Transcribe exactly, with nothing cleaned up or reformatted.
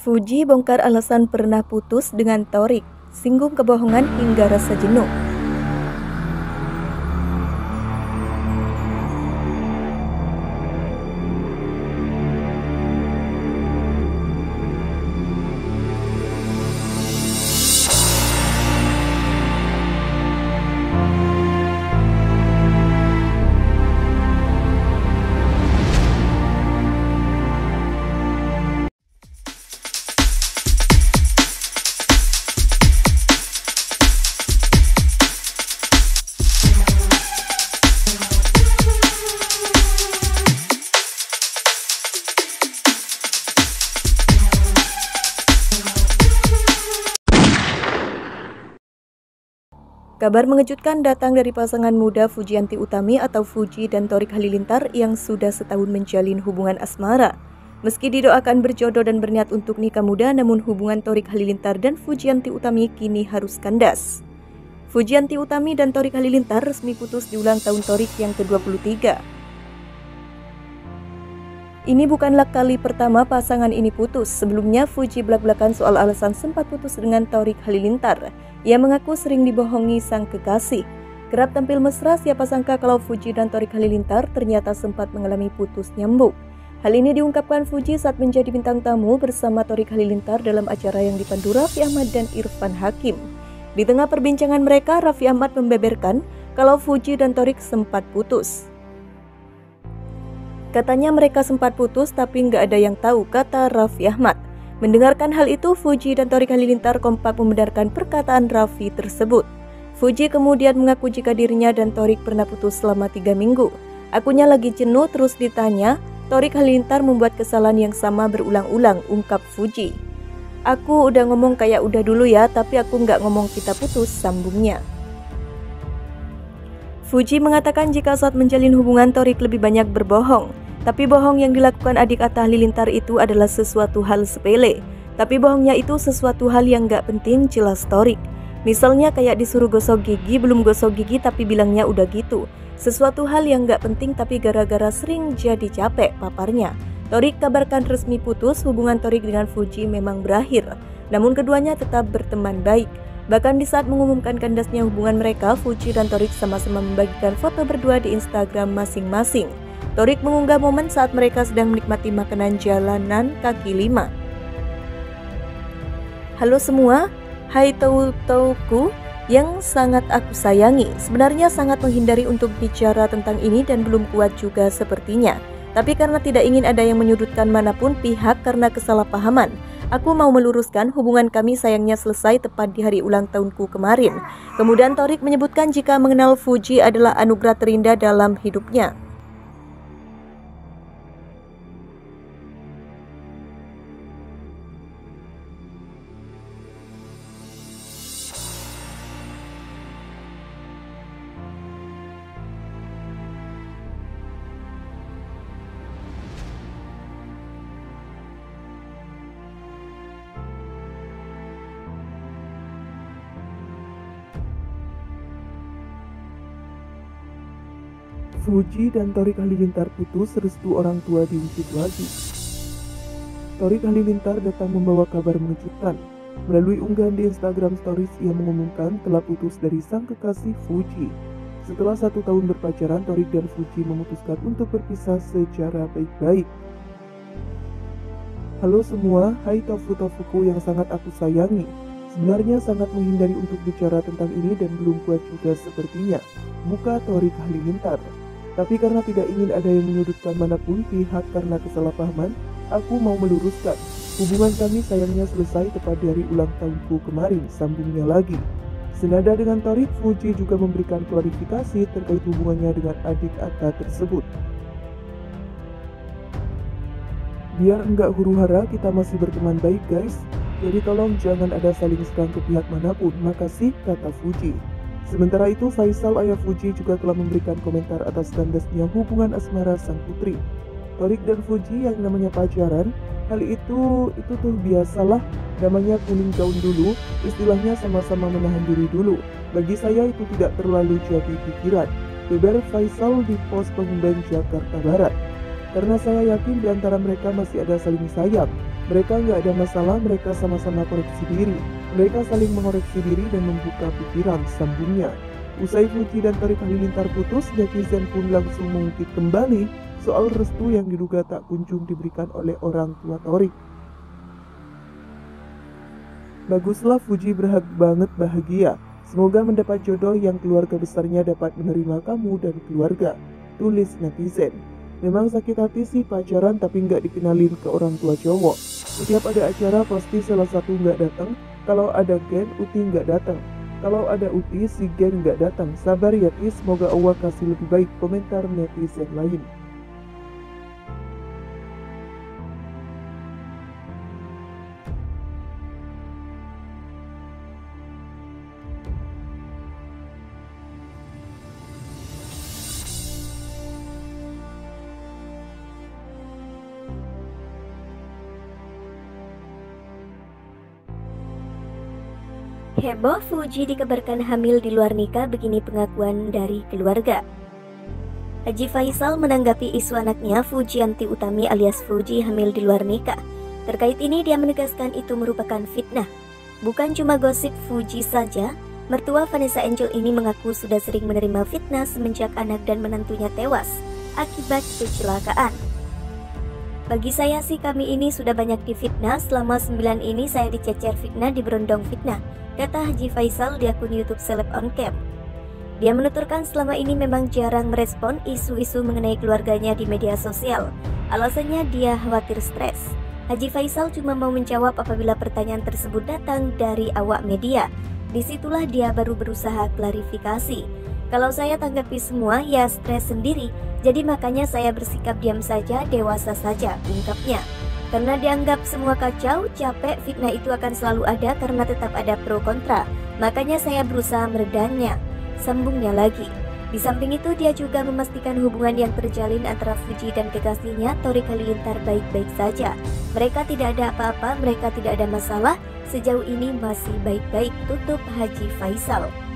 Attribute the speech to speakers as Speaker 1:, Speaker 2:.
Speaker 1: Fuji bongkar alasan pernah putus dengan Torik, singgung kebohongan hingga rasa jenuh. Kabar mengejutkan datang dari pasangan muda Fujianti Utami atau Fuji dan Torik Halilintar yang sudah setahun menjalin hubungan asmara. Meski didoakan berjodoh dan berniat untuk nikah muda, namun hubungan Torik Halilintar dan Fujianti Utami kini harus kandas. Fujianti Utami dan Torik Halilintar resmi putus di ulang tahun Torik yang ke dua puluh tiga. Ini bukanlah kali pertama pasangan ini putus. Sebelumnya Fuji belak-belakan soal alasan sempat putus dengan Torik Halilintar. Ia mengaku sering dibohongi sang kekasih. Kerap tampil mesra, siapa sangka kalau Fuji dan Torik Halilintar ternyata sempat mengalami putus nyambung. Hal ini diungkapkan Fuji saat menjadi bintang tamu bersama Torik Halilintar dalam acara yang dipandu Raffi Ahmad dan Irfan Hakim. Di tengah perbincangan mereka, Raffi Ahmad membeberkan kalau Fuji dan Torik sempat putus. Katanya mereka sempat putus tapi nggak ada yang tahu, kata Raffi Ahmad. Mendengarkan hal itu, Fuji dan Torik Halilintar kompak membenarkan perkataan Raffi tersebut. Fuji kemudian mengaku jika dirinya dan Torik pernah putus selama tiga minggu. Akunya lagi jenuh, terus ditanya. Torik Halilintar membuat kesalahan yang sama berulang-ulang, ungkap Fuji. Aku udah ngomong kayak udah dulu ya, tapi aku nggak ngomong kita putus, sambungnya. Fuji mengatakan jika saat menjalin hubungan Torik lebih banyak berbohong. Tapi bohong yang dilakukan adik Atta Halilintar itu adalah sesuatu hal sepele. Tapi bohongnya itu sesuatu hal yang gak penting, jelas Torik. Misalnya kayak disuruh gosok gigi, belum gosok gigi tapi bilangnya udah gitu. Sesuatu hal yang gak penting tapi gara-gara sering jadi capek, paparnya. Torik kabarkan resmi putus, hubungan Torik dengan Fuji memang berakhir. Namun keduanya tetap berteman baik. Bahkan di saat mengumumkan kandasnya hubungan mereka, Fuji dan Torik sama-sama membagikan foto berdua di Instagram masing-masing. Torik mengunggah momen saat mereka sedang menikmati makanan jalanan kaki lima. Halo semua, hai tau-tauku yang sangat aku sayangi. Sebenarnya sangat menghindari untuk bicara tentang ini dan belum kuat juga sepertinya. Tapi karena tidak ingin ada yang menyudutkan manapun pihak karena kesalahpahaman, aku mau meluruskan hubungan kami sayangnya selesai tepat di hari ulang tahunku kemarin. Kemudian Torik menyebutkan jika mengenal Fuji adalah anugerah terindah dalam hidupnya.
Speaker 2: Fuji dan Torik Halilintar putus, restu orang tua diwujud lagi. Torik Halilintar datang membawa kabar mengejutkan. Melalui unggahan di Instagram Stories, ia mengumumkan telah putus dari sang kekasih Fuji. Setelah satu tahun berpacaran, Torik dan Fuji memutuskan untuk berpisah secara baik-baik. Halo semua, hai tofu-tofuku yang sangat aku sayangi. Sebenarnya sangat menghindari untuk bicara tentang ini dan belum kuat juga sepertinya, buka Torik Halilintar. Tapi karena tidak ingin ada yang menyudutkan manapun pihak karena kesalahpahaman, aku mau meluruskan. Hubungan kami sayangnya selesai tepat di hari ulang tahunku kemarin, sambungnya lagi. Senada dengan Torik, Fuji juga memberikan klarifikasi terkait hubungannya dengan adik Atta tersebut. Biar enggak huru-hara, kita masih berteman baik guys. Jadi tolong jangan ada saling serang ke pihak manapun, makasih, kata Fuji. Sementara itu, Faisal ayah Fuji juga telah memberikan komentar atas kandasnya hubungan asmara sang putri. Torik dan Fuji yang namanya pacaran, hal itu itu tuh biasalah, namanya kuning gaun dulu, istilahnya sama-sama menahan diri dulu. Bagi saya itu tidak terlalu jadi pikiran. Beber Faisal di pos Pengembangan Jakarta Barat. Karena saya yakin di antara mereka masih ada saling sayang. Mereka nggak ada masalah, mereka sama-sama koreksi diri. Mereka saling mengoreksi diri dan membuka pikiran, sambungnya. Usai Fuji dan Torik Halilintar putus, netizen pun langsung mengungkit kembali soal restu yang diduga tak kunjung diberikan oleh orang tua Torik. Baguslah, Fuji berhak banget bahagia. Semoga mendapat jodoh yang keluarga besarnya dapat menerima kamu dan keluarga, tulis netizen. Memang sakit hati sih pacaran tapi nggak dikenalin ke orang tua cowok. Setiap ada acara pasti salah satu nggak datang. Kalau ada Gen, Uti nggak datang. Kalau ada Uti, si Gen nggak datang. Sabar ya Ti, semoga Allah kasih lebih baik, komentar netizen lain.
Speaker 1: Heboh, Fuji dikabarkan hamil di luar nikah, begini pengakuan dari keluarga. Haji Faisal menanggapi isu anaknya Fujianti Utami alias Fuji hamil di luar nikah. Terkait ini dia menegaskan itu merupakan fitnah. Bukan cuma gosip Fuji saja, mertua Vanessa Angel ini mengaku sudah sering menerima fitnah semenjak anak dan menantunya tewas akibat kecelakaan. Bagi saya sih kami ini sudah banyak difitnah, selama sembilan ini saya dicecer fitnah, diberondong fitnah, kata Haji Faisal di akun YouTube Seleb On Cam. Dia menuturkan selama ini memang jarang merespon isu-isu mengenai keluarganya di media sosial. Alasannya dia khawatir stres. Haji Faisal cuma mau menjawab apabila pertanyaan tersebut datang dari awak media. Disitulah dia baru berusaha klarifikasi. Kalau saya tanggapi semua ya stres sendiri, jadi makanya saya bersikap diam saja, dewasa saja, ungkapnya. Karena dianggap semua kacau, capek, fitnah itu akan selalu ada karena tetap ada pro kontra. Makanya saya berusaha meredamnya, sambungnya lagi. Di samping itu dia juga memastikan hubungan yang terjalin antara Fuji dan kekasihnya Torik Halilintar baik-baik saja. Mereka tidak ada apa-apa, mereka tidak ada masalah, sejauh ini masih baik-baik, tutup Haji Faisal.